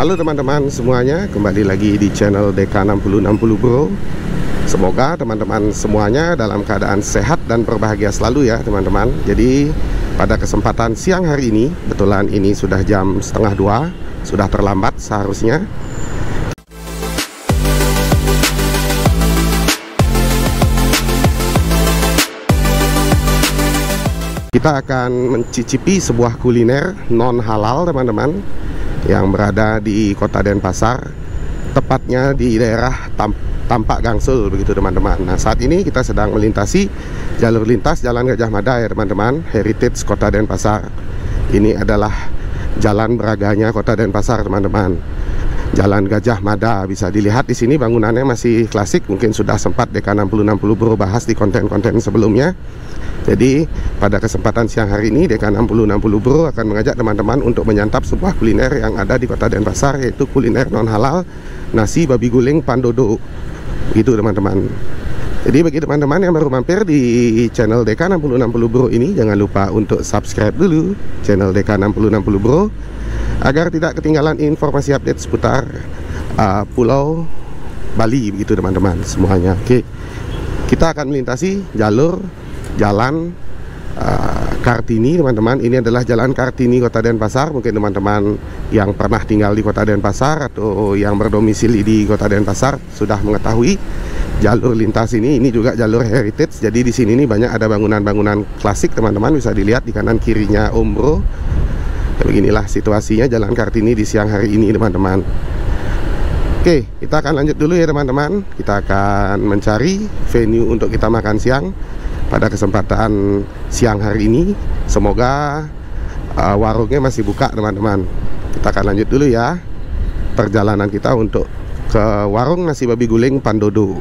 Halo teman-teman semuanya, kembali lagi di channel DK6060 Bro. Semoga teman-teman semuanya dalam keadaan sehat dan berbahagia selalu ya teman-teman. Jadi pada kesempatan siang hari ini, kebetulan ini sudah jam 1:30, sudah terlambat seharusnya. Kita akan mencicipi sebuah kuliner non halal teman-teman, yang berada di kota Denpasar, tepatnya di daerah Tampak Gangsul begitu teman-teman. Nah saat ini kita sedang melintasi jalur lintas Jalan Gajah Mada ya teman-teman, Heritage Kota Denpasar. Ini adalah jalan beraganya Kota Denpasar teman-teman. Jalan Gajah Mada, bisa dilihat di sini bangunannya masih klasik, mungkin sudah sempat DK6060 Bro bahas di konten-konten sebelumnya. Jadi pada kesempatan siang hari ini DK6060 Bro akan mengajak teman-teman untuk menyantap sebuah kuliner yang ada di kota Denpasar, yaitu kuliner non halal nasi babi guling Pandodo. Itu teman-teman. Jadi bagi teman-teman yang baru mampir di channel DK6060 Bro ini, jangan lupa untuk subscribe dulu channel DK6060 Bro agar tidak ketinggalan informasi update seputar Pulau Bali begitu teman-teman semuanya. Oke, kita akan melintasi jalan Kartini teman-teman. Ini adalah jalan Kartini Kota Denpasar. Mungkin teman-teman yang pernah tinggal di Kota Denpasar atau yang berdomisili di Kota Denpasar sudah mengetahui jalur lintas ini. Ini juga jalur heritage. Jadi di sini nih banyak ada bangunan-bangunan klasik teman-teman, bisa dilihat di kanan kirinya Bro. Ya, beginilah situasinya jalan Kartini di siang hari ini teman-teman. Oke, kita akan lanjut dulu ya teman-teman. Kita akan mencari venue untuk kita makan siang pada kesempatan siang hari ini. Semoga warungnya masih buka teman-teman. Kita akan lanjut dulu ya perjalanan kita untuk ke warung nasi babi guling Pandodo.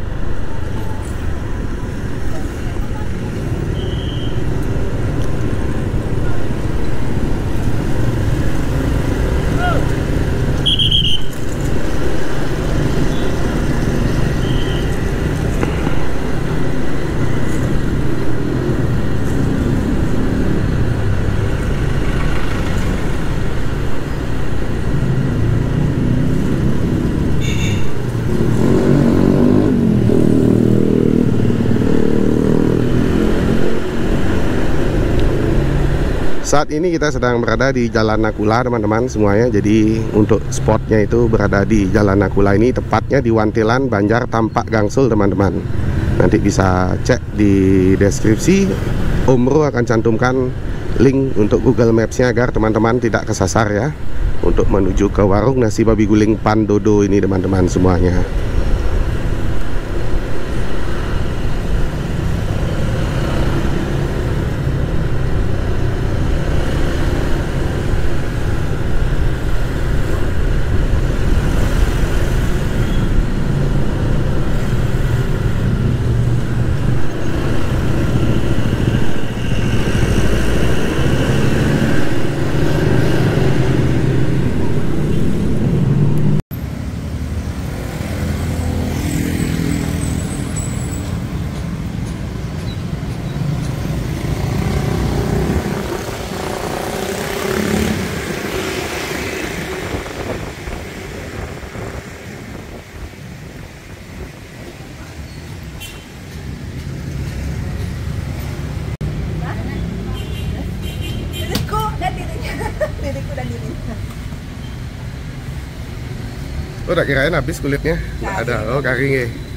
Saat ini kita sedang berada di Jalan Nakula teman-teman semuanya. Jadi untuk spotnya itu berada di Jalan Nakula ini, tepatnya di Wantilan Banjar Tampak Gangsul teman-teman. Nanti bisa cek di deskripsi, Bro akan cantumkan link untuk Google Maps-nya agar teman-teman tidak kesasar ya, untuk menuju ke warung nasi babi guling Pandodo ini teman-teman semuanya. Oh, tak kirain habis kulitnya. Nggak ada. Oh, kari.